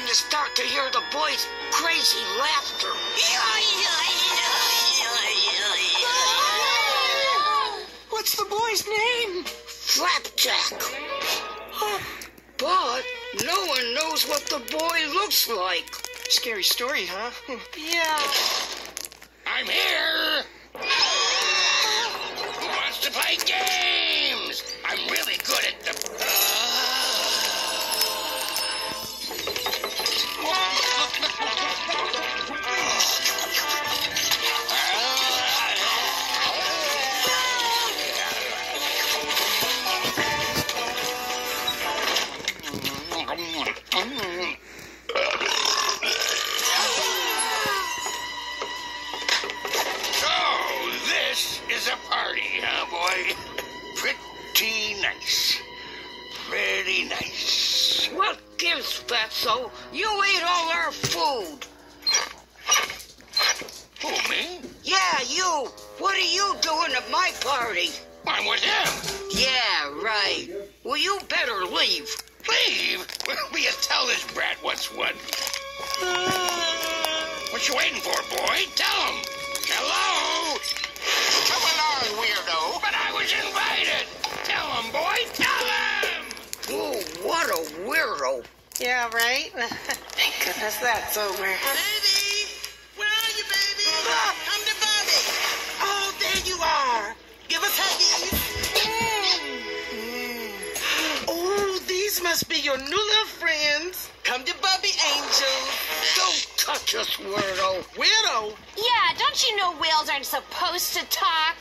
to start to hear the boys' crazy laughter. What's the boy's name? Flapjack. But no one knows what the boy looks like. Scary story, huh? Yeah. I'm here! Who wants to play games? I'm really good at them. Is a party, huh, boy? Pretty nice. Pretty nice. What gives, Fatso? You ate all our food. Who, me? Yeah, you. What are you doing at my party? I'm with him. Yeah, right. Well, you better leave. Leave? Will you tell this brat what's what? What you waiting for, boy? Tell him. Hello? Come along, weirdo. But I was invited. Tell him, boy. Tell him. Oh, what a weirdo. Yeah, right? Thank goodness that's over. Baby! Where are you, baby? Come to Bobby. Oh, there you are. Give us huggies. Oh, these must be your new little friends. Come to Bubby, Angel. Don't touch us, weirdo. Weirdo? Yeah, don't you know whales aren't supposed to talk?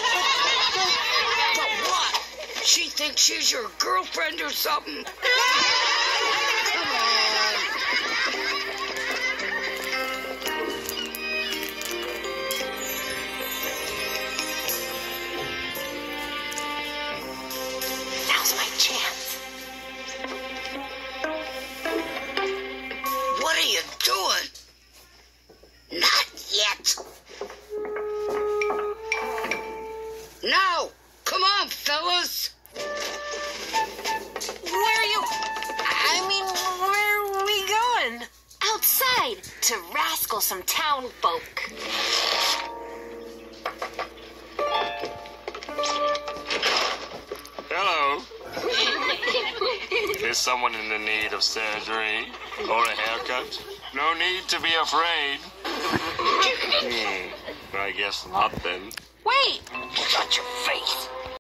But what? She thinks she's your girlfriend or something? Come on. Now's my chance. What are you doing? Not yet. Now, come on, fellas. Where are you? Where are we going? Outside, to rascal some town folk. Hello. Is someone in the need of surgery or a haircut? No need to be afraid. I guess not then. Wait! Such a